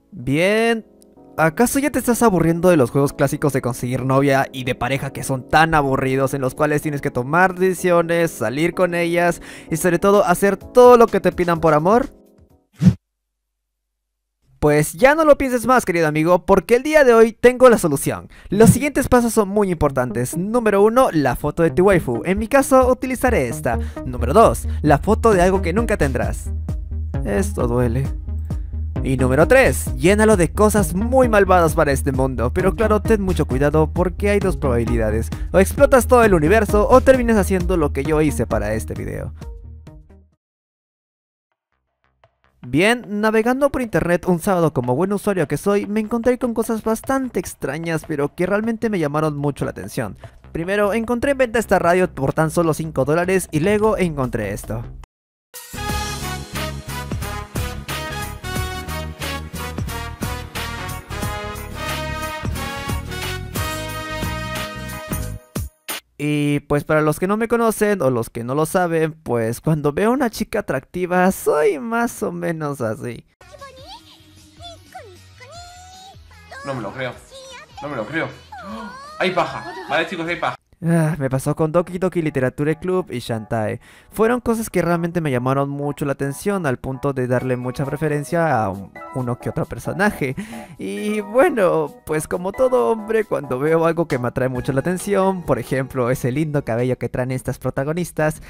Bien, ¿acaso ya te estás aburriendo de los juegos clásicos de conseguir novia y de pareja que son tan aburridos en los cuales tienes que tomar decisiones, salir con ellas y sobre todo hacer todo lo que te pidan por amor? Pues ya no lo pienses más, querido amigo, porque el día de hoy tengo la solución. Los siguientes pasos son muy importantes. Número 1, la foto de tu waifu. En mi caso, utilizaré esta. Número 2, la foto de algo que nunca tendrás. Esto duele. Y número 3, llénalo de cosas muy malvadas para este mundo, pero claro, ten mucho cuidado porque hay dos probabilidades, o explotas todo el universo o terminas haciendo lo que yo hice para este video. Bien, navegando por internet un sábado como buen usuario que soy, me encontré con cosas bastante extrañas pero que realmente me llamaron mucho la atención. Primero, encontré en venta esta radio por tan solo $5 y luego encontré esto. Y pues para los que no me conocen o los que no lo saben, pues cuando veo a una chica atractiva soy más o menos así. No me lo creo. No me lo creo. ¡Oh! Hay paja. Vale, chicos, hay paja. Me pasó con Doki Doki Literature Club y Shantae. Fueron cosas que realmente me llamaron mucho la atención al punto de darle mucha preferencia a uno que otro personaje. Y bueno, pues como todo hombre, cuando veo algo que me atrae mucho la atención, por ejemplo ese lindo cabello que traen estas protagonistas,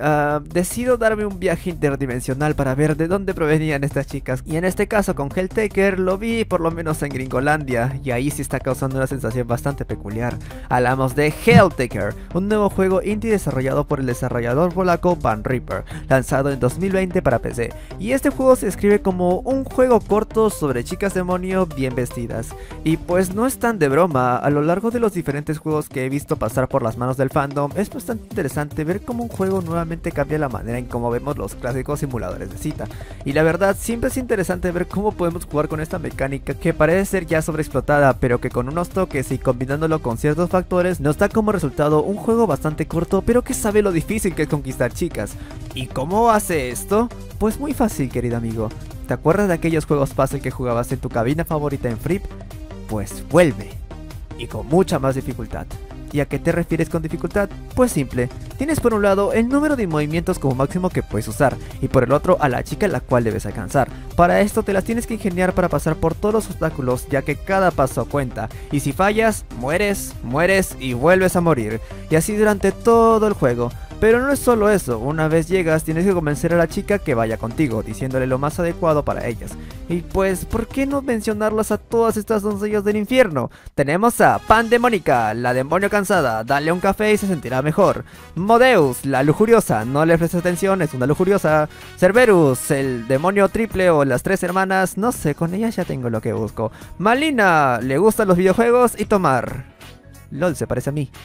decido darme un viaje interdimensional para ver de dónde provenían estas chicas. Y en este caso con Helltaker lo vi por lo menos en Gringolandia, y ahí sí está causando una sensación bastante peculiar. Hablamos de Helltaker, un nuevo juego indie desarrollado por el desarrollador polaco Van Ripper, lanzado en 2020 para PC. Y este juego se describe como un juego corto sobre chicas demonio bien vestidas. Y pues no es tan de broma, a lo largo de los diferentes juegos que he visto pasar por las manos del fandom, es bastante interesante ver cómo un juego nuevamente cambia la manera en cómo vemos los clásicos simuladores de cita. Y la verdad, siempre es interesante ver cómo podemos jugar con esta mecánica que parece ser ya sobreexplotada, pero que con unos toques y combinándolo con ciertos factores nos da como resultado un juego bastante corto, pero que sabe lo difícil que es conquistar chicas. ¿Y cómo hace esto? Pues muy fácil, querido amigo. ¿Te acuerdas de aquellos juegos puzzle que jugabas en tu cabina favorita en Flip? Pues vuelve, y con mucha más dificultad. ¿Y a qué te refieres con dificultad? Pues simple, tienes por un lado el número de movimientos como máximo que puedes usar, y por el otro a la chica la cual debes alcanzar. Para esto te las tienes que ingeniar para pasar por todos los obstáculos, ya que cada paso cuenta, y si fallas, mueres y vuelves a morir, y así durante todo el juego. Pero no es solo eso, una vez llegas tienes que convencer a la chica que vaya contigo, diciéndole lo más adecuado para ellas. Y pues, ¿por qué no mencionarlas a todas estas doncellas del infierno? Tenemos a Pandemónica, la demonio cansada, dale un café y se sentirá mejor. Modeus, la lujuriosa, no le prestes atención, es una lujuriosa. Cerberus, el demonio triple o las tres hermanas, no sé, con ellas ya tengo lo que busco. Malina, le gustan los videojuegos y tomar. LOL, se parece a mí.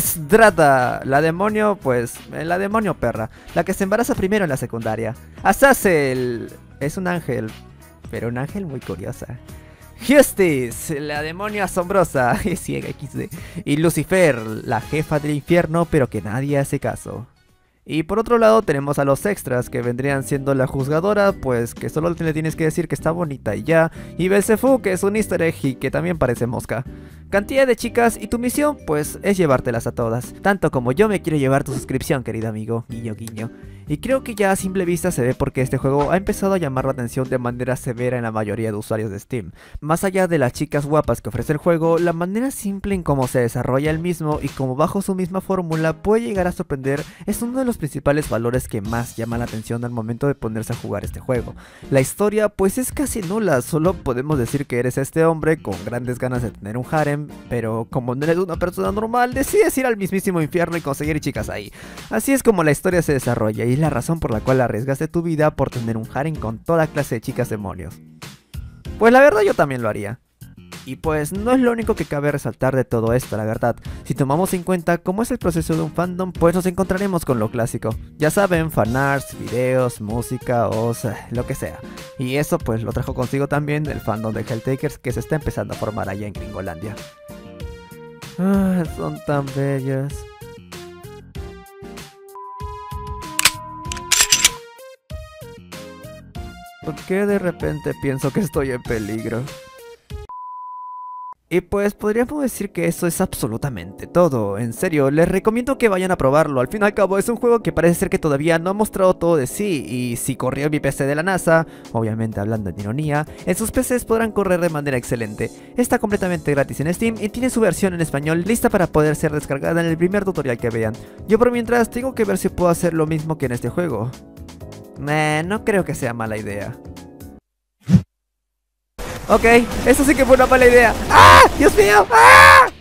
Esdrata, la demonio, pues, la demonio perra, la que se embaraza primero en la secundaria. Azazel, es un ángel, pero un ángel muy curiosa. Justice, la demonio asombrosa, es ciega XD. Y Lucifer, la jefa del infierno, pero que nadie hace caso. Y por otro lado tenemos a los extras, que vendrían siendo la juzgadora, pues que solo le tienes que decir que está bonita y ya. Y Belzebú, que es un easter egg y que también parece mosca. Cantidad de chicas y tu misión, pues, es llevártelas a todas. Tanto como yo me quiero llevar tu suscripción, querido amigo, guiño guiño. Y creo que ya a simple vista se ve por qué este juego ha empezado a llamar la atención de manera severa en la mayoría de usuarios de Steam. Más allá de las chicas guapas que ofrece el juego, la manera simple en cómo se desarrolla el mismo y cómo bajo su misma fórmula puede llegar a sorprender es uno de los principales valores que más llama la atención al momento de ponerse a jugar este juego. La historia pues es casi nula, solo podemos decir que eres este hombre con grandes ganas de tener un harem, pero como no eres una persona normal, decides ir al mismísimo infierno y conseguir chicas ahí. Así es como la historia se desarrolla y es la razón por la cual arriesgaste tu vida por tener un harem con toda clase de chicas demonios. Pues la verdad yo también lo haría. Y pues no es lo único que cabe resaltar de todo esto, la verdad. Si tomamos en cuenta cómo es el proceso de un fandom, pues nos encontraremos con lo clásico. Ya saben, fanarts, videos, música, o sea, lo que sea. Y eso pues lo trajo consigo también el fandom de Helltakers que se está empezando a formar allá en Gringolandia. Son tan bellas. ¿Por qué de repente pienso que estoy en peligro? Y pues podríamos decir que eso es absolutamente todo. En serio, les recomiendo que vayan a probarlo. Al fin y al cabo es un juego que parece ser que todavía no ha mostrado todo de sí. Y si corrió en mi PC de la NASA, obviamente hablando en ironía, en sus PCs podrán correr de manera excelente. Está completamente gratis en Steam y tiene su versión en español lista para poder ser descargada en el primer tutorial que vean. Yo por mientras tengo que ver si puedo hacer lo mismo que en este juego. No creo que sea mala idea. Ok, eso sí que fue una mala idea. ¡Ah! ¡Dios mío! ¡Ah!